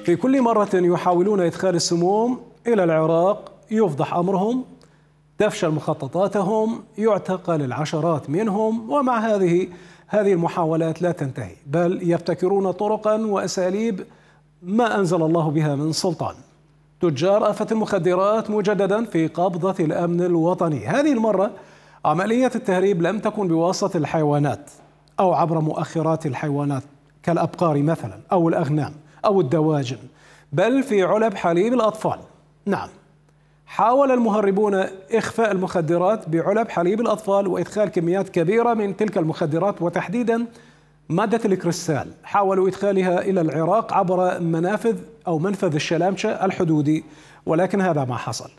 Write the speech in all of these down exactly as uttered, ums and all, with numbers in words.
في كل مرة يحاولون إدخال السموم إلى العراق يفضح أمرهم، تفشل مخططاتهم، يعتقل العشرات منهم، ومع هذه هذه المحاولات لا تنتهي، بل يبتكرون طرقا وأساليب ما أنزل الله بها من سلطان. تجار آفة المخدرات مجددا في قبضة الأمن الوطني. هذه المرة عملية التهريب لم تكن بواسطة الحيوانات أو عبر مؤخرات الحيوانات كالأبقار مثلا أو الأغنام أو الدواجن، بل في علب حليب الأطفال. نعم، حاول المهربون إخفاء المخدرات بعلب حليب الأطفال وإدخال كميات كبيرة من تلك المخدرات، وتحديدا مادة الكريستال، حاولوا إدخالها إلى العراق عبر منافذ أو منفذ الشلامشة الحدودي، ولكن هذا ما حصل.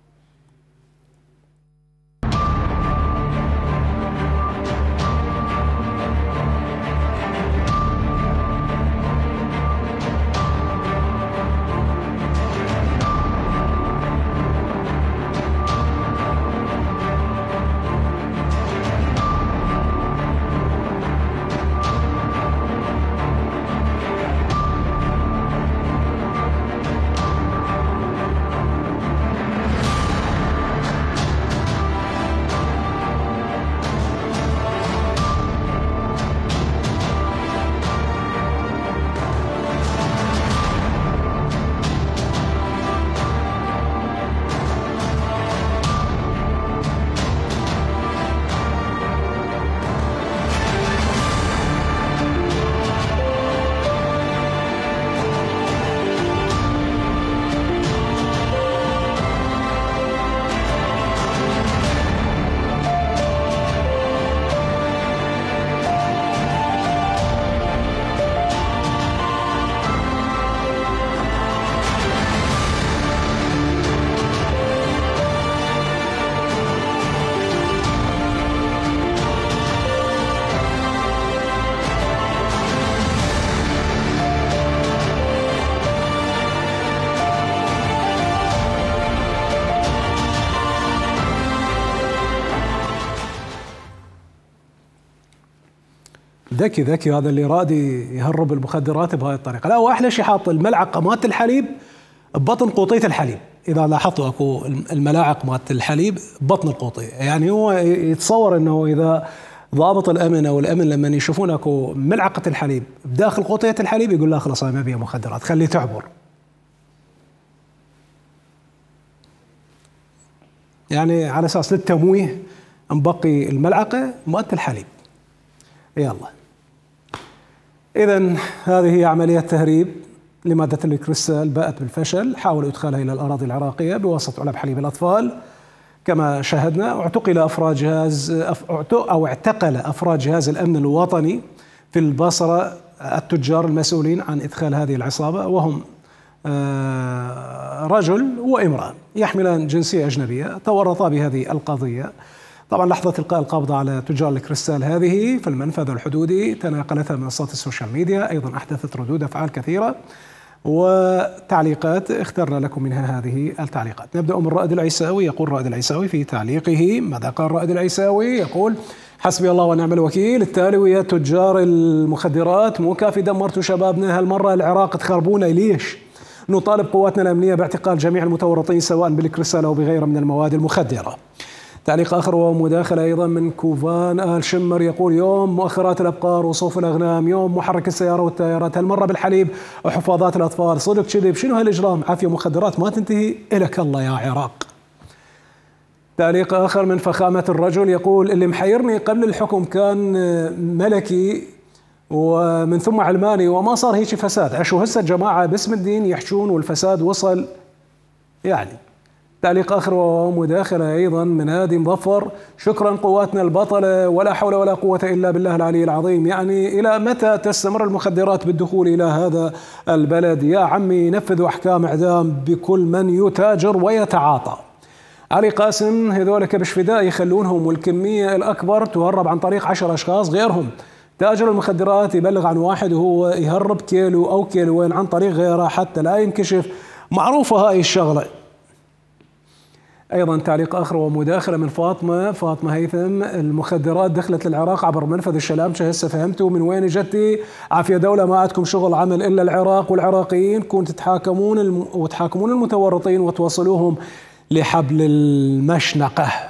ذكي ذكي هذا اللي راد يهرب المخدرات بهاي الطريقة. لا، واحلى شيء حاط الملعقة مالت الحليب ببطن قوطية الحليب. إذا لاحظتوا أكو الملاعق مالت الحليب ببطن القوطية، يعني هو يتصور أنه إذا ضابط الأمن أو الأمن لما يشوفون أكو ملعقة الحليب بداخل قوطية الحليب يقول لا خلاص ما بيها مخدرات، خليه تعبر. يعني على أساس للتمويه مبقي الملعقة مالت الحليب. يلا، إذن هذه هي عملية تهريب لمادة الكريستال باءت بالفشل. حاولوا إدخالها إلى الأراضي العراقية بواسطة علب حليب الأطفال كما شاهدنا. اعتقل أفراد جهاز أو اعتقل أفراد جهاز الأمن الوطني في البصرة التجار المسؤولين عن إدخال هذه العصابة، وهم رجل وامرأة يحملان جنسية أجنبية تورطا بهذه القضية. طبعا لحظة إلقاء القبض على تجار الكريستال هذه في المنفذ الحدودي تناقلتها منصات السوشيال ميديا، أيضا أحدثت ردود أفعال كثيرة وتعليقات، اخترنا لكم منها هذه التعليقات. نبدأ من رائد العيساوي. يقول رائد العيساوي في تعليقه، ماذا قال رائد العيساوي؟ يقول: حسبي الله ونعم الوكيل، التالوية تجار المخدرات مو كافي دمرتوا شبابنا، هالمرة العراق تخربونا، ليش؟ نطالب قواتنا الأمنية باعتقال جميع المتورطين سواء بالكريستال أو بغيره من المواد المخدرة. تعليق آخر ومداخلة أيضا من كوفان آل شمر، يقول: يوم مؤخرات الأبقار وصوف الأغنام، يوم محرك السيارة والتيارات، هالمرة بالحليب وحفاظات الأطفال، صدق كذب، شنو هالإجرام؟ عافية مخدرات ما تنتهي، إلك الله يا عراق. تعليق آخر من فخامة الرجل يقول: اللي محيرني قبل الحكم كان ملكي ومن ثم علماني وما صار هيك فساد، عشو هسه جماعة باسم الدين يحشون والفساد وصل يعني. تعليق آخر ومداخلة أيضا من هادي مظفر: شكرا قواتنا البطلة، ولا حول ولا قوة إلا بالله العلي العظيم. يعني إلى متى تستمر المخدرات بالدخول إلى هذا البلد؟ يا عمي نفذوا أحكام إعدام بكل من يتاجر ويتعاطى. علي قاسم: هذول كبش فداء يخلونهم والكمية الأكبر تهرب عن طريق عشر أشخاص غيرهم. تاجر المخدرات يبلغ عن واحد وهو يهرب كيلو أو كيلوين عن طريق غيره حتى لا ينكشف. معروفة هاي الشغلة. أيضا تعليق آخر ومداخلة من فاطمة فاطمة هيثم: المخدرات دخلت للعراق عبر منفذ الشلامشة، هسه فهمتوا من وين جتي. عافية دولة، ما عندكم شغل عمل إلا العراق والعراقيين، كنتوا تتحاكمون الم... وتحاكمون المتورطين وتوصلوهم لحبل المشنقة.